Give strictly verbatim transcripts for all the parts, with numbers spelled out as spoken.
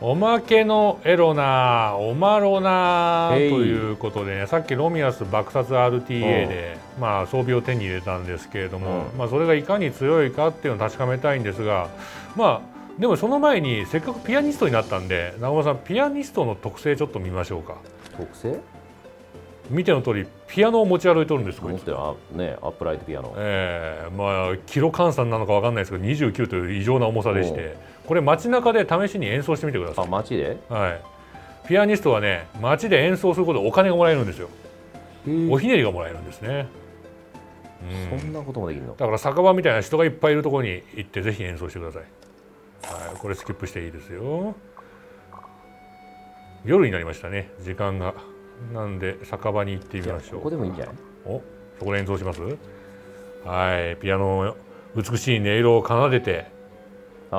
おまけのエロなオマロナということでね、さっきロミアス爆殺 アールティーエー で、まあ、装備を手に入れたんですけれども、まあ、それがいかに強いかっていうのを確かめたいんですが、まあでもその前にせっかくピアニストになったんで、中村さんピアニストの特性ちょっと見ましょうか。 特性？ 見ての通りピアノを持ち歩いてるんです。こいつ持ってるね、アップライトピアノ。 ええー、まあキロ換算なのかわかんないですけどにじゅうきゅうという異常な重さでして、これ街中で試しに演奏してみてください。 あ、街で？ はい。ピアニストはね、街で演奏することでお金がもらえるんですよ。おひねりがもらえるんですね。 うん、そんなこともできるの？ だから酒場みたいな人がいっぱいいるところに行ってぜひ演奏してください。はい、これスキップしていいですよ。夜になりましたね、時間が。なんで酒場に行ってみましょう。 ここでもいいんじゃない？ お、そこで演奏します。はい、ピアノの美しい音色を奏でて。 あ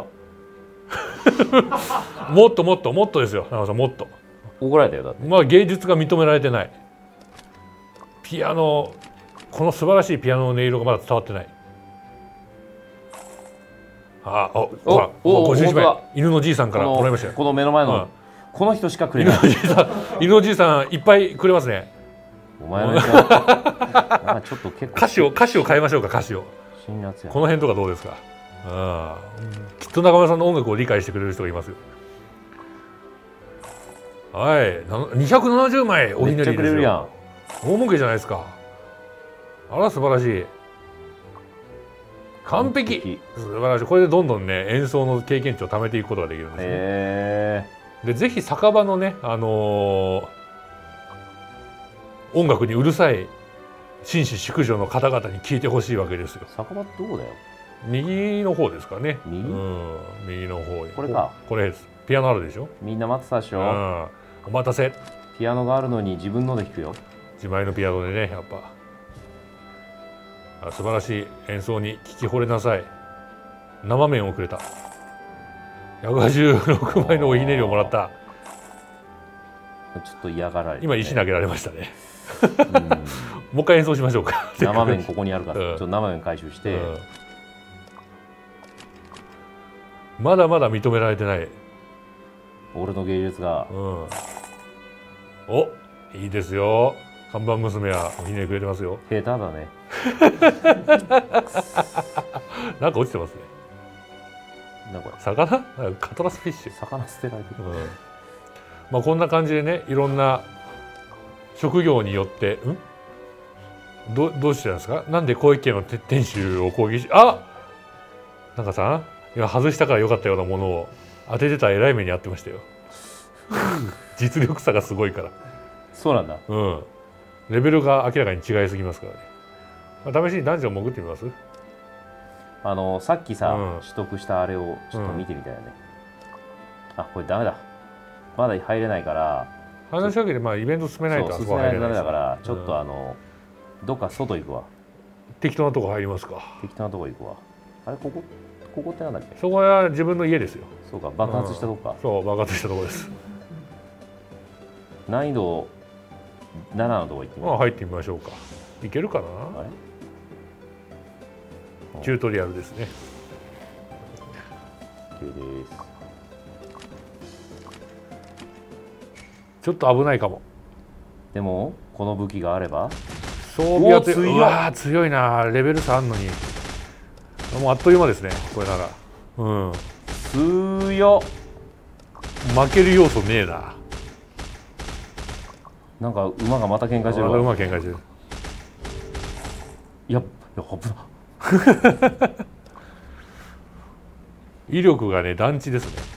もっともっともっとですよ、中野さん、もっと。 怒られたよ、だって。 まあ芸術が認められてない。ピアノ、この素晴らしいピアノの音色がまだ伝わってない。あ、あ、ほら、ごじゅういちまい、犬のじいさんからもらいましたよ。 この目の前の、この人しかくれない。 犬のじいさん、いっぱいくれますね。 お前のやつはちょっと結構歌詞を歌詞を変えましょうか、歌詞を。この辺とかどうですか。ああ、きっと中村さんの音楽を理解してくれる人がいますよ。はい、にひゃくななじゅうまいおひねりですよ。大儲けじゃないですか。あら素晴らしい。完璧。素晴らしい。これでどんどんね、演奏の経験値を貯めていくことができるんですね。 へで、ぜひ酒場のね、あのー、音楽にうるさい紳士淑女の方々に聴いてほしいわけですよ。 酒場ってどこだよ？ 右の方ですかね。 右？ うん、右の方。 これか。これです。ピアノあるでしょ。 みんな待ってたでしょ。うん、 お待たせ。 ピアノがあるのに自分ので弾くよ。 自前のピアノでね、やっぱ素晴らしい演奏に聴き惚れなさい。生面をくれた。ひゃくはちじゅうろくまいのおひねりをもらった。 ちょっと嫌がられて、ね、 今石投げられましたね。もう一回演奏しましょうか。 生面ここにあるから、うん、ちょっと生面回収して、うん、 まだまだ認められてない。 俺の芸術が、うん、 お、いいですよ。看板娘はおひねりくれてますよ。 下手だね。 なんか落ちてますね。 なんか魚？カトラスフィッシュ。 魚捨てられてる。うん、 まあこんな感じでね、いろんな職業によって、ん？どどうしてなんですか？なんで広域系の店主を攻撃し、あ、なんかさ、今外したから良かったようなものを当ててたらえらい目に遭ってましたよ。実力差がすごいから。 そうなんだ。 うん。レベルが明らかに違いすぎますからね。まあ、試しにダンジョン潜ってみます？ あのさっきさ、うん、取得したあれをちょっと見てみたよね。うん、あ、これダメだ。まだ入れないから。 話しかけてまあイベント進めないとあそこは入れない。 進めないとダメだからちょっとあの、うん、どっか外行くわ。 適当なとこ入りますか。 適当なとこ行くわ。あれここここってなんだっけ？ そこは自分の家ですよ。 そうか、爆発したとこか。 そう爆発したとこです。 難易度ななのとこ行ってみまあ入ってみましょうか。いけるかな。あれ？チュートリアルですね。 OK です。 ちょっと危ないかも。 でもこの武器があれば装備は強い。うわー強いな。レベル差あんのにもうあっという間ですね、これなら。うん、 強っ。 負ける要素ねえな。 なんか馬がまた喧嘩してるわ。 馬喧嘩してる。 いや、いや危な。 威力がね団地ですね。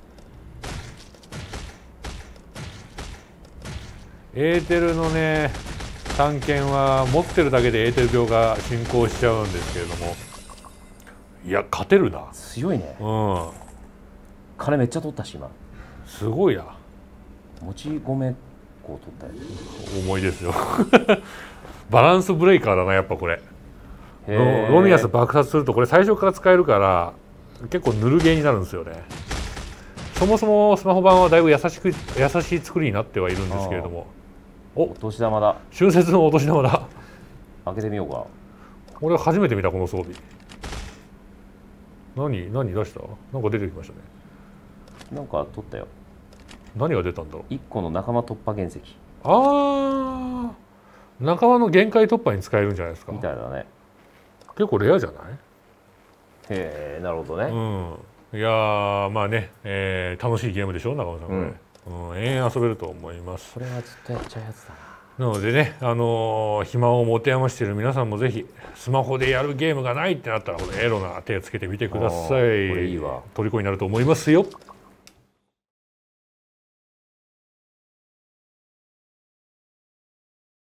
エーテルのね探検は持ってるだけでエーテル病が進行しちゃうんですけれども、いや勝てるな。 強いね。 うん。 金めっちゃ取ったし今。 すごいな。 もち米こう取ったよ。 重いですよ。バランスブレイカーだなやっぱこれ。ロミアス爆発するとこれ最初から使えるから結構ぬるゲーになるんですよね。そもそもスマホ版はだいぶ優しく優しい作りになってはいるんですけれども、 お、お年玉だ。 春節のお年玉だ。 開けてみようか。 俺初めて見たこの装備。何何出した？なんか出てきましたね。 なんか取ったよ。 何が出たんだろう。 いっこの仲間突破原石。 ああ、仲間の限界突破に使えるんじゃないですか。 みたいだね。 結構レアじゃない？ へえ、なるほどね。 うん、いやーまあね、えー、楽しいゲームでしょ中間さんこれ、うんうん、永遠遊べると思います。 これはずっとやっちゃうやつだなのでね、あのー、暇を持て余している皆さんもぜひスマホでやるゲームがないってなったらこれエロな手をつけてみてください。これいいわ。 虜になると思いますよ。